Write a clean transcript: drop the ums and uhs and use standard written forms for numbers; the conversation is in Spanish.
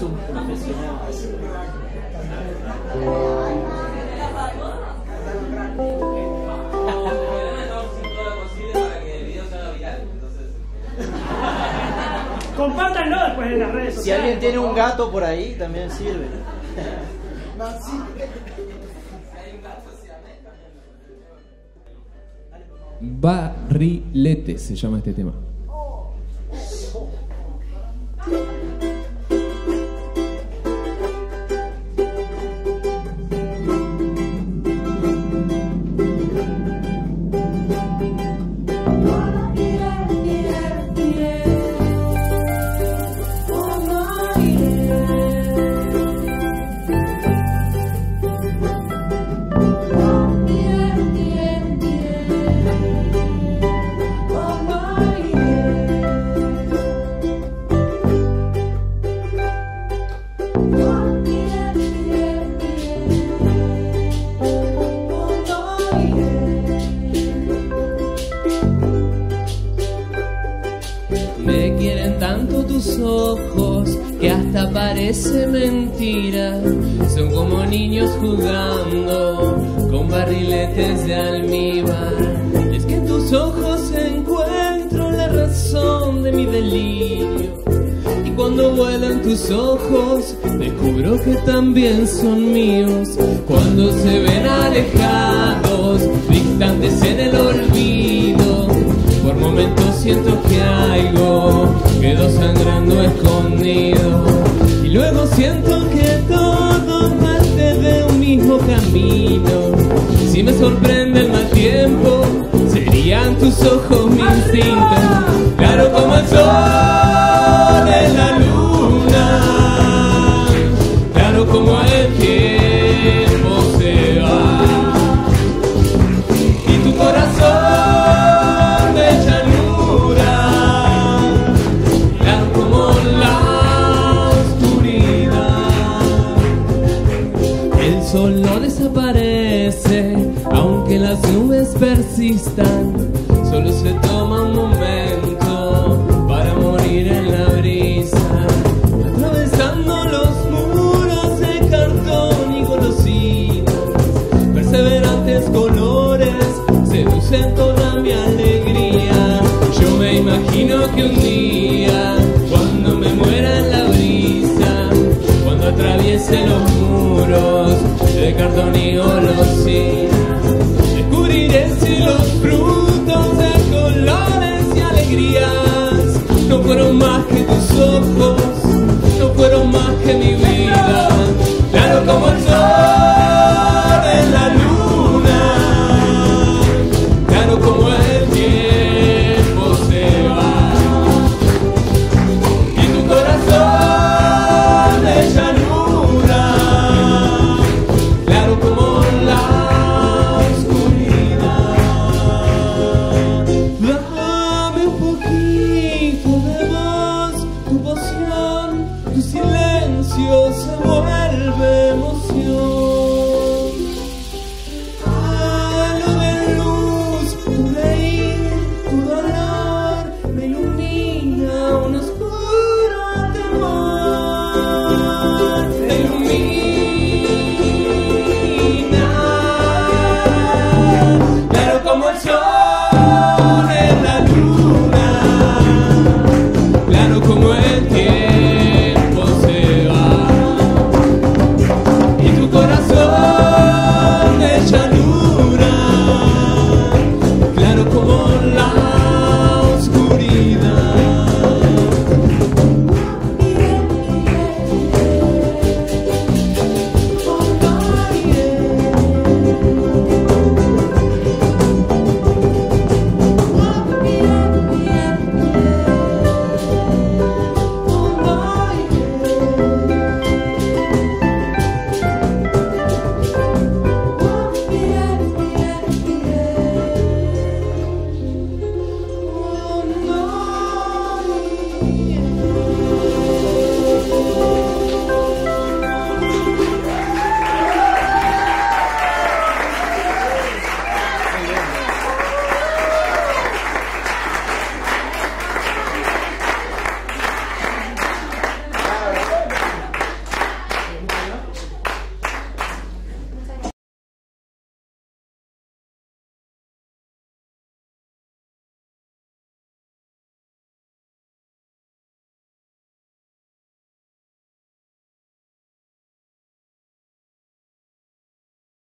subprofesional. Compártanlo después en las redes sociales. Si alguien tiene un gato por ahí, también sirve. Barrilete se llama este tema. Me quieren tanto tus ojos que hasta parece mentira. Son como niños jugando con barriletes de almíbar. Y es que en tus ojos encuentro la razón de mi delirio. Y cuando vuelan tus ojos descubro que también son míos. Cuando se ven alejados, distantes en el olvido, por momentos siento que algo quedó sangrando escondido. Y luego siento que todo parte de un mismo camino. Si me sorprende el mal tiempo, serían tus ojos mi instinto. Claro como el sol en la luna, claro como el tiempo se va. Y tu corazón de llanura, claro como la oscuridad. El sol no desaparece, aunque las nubes persistan. Solo se toma un momento para morir en la brisa, atravesando los muros de cartón y golosinas. Perseverantes colores seducen toda mi alegría. Yo me imagino que un día, cuando me muera en la brisa, cuando atraviese los muros de cartón y golosinas, descubriré si los frutos de colores y alegrías no fueron más que tus ojos, no fueron más que mi vida. Claro como el sol en la luna, claro como el tiempo se va. Y tu corazón de llanura, claro como la oscuridad. Dame un poquito de voz, tu poción, tu silencio se vuelve emoción. Halo de luz, tu reír, tu dolor, me ilumina un oscuro temor. Me ilumina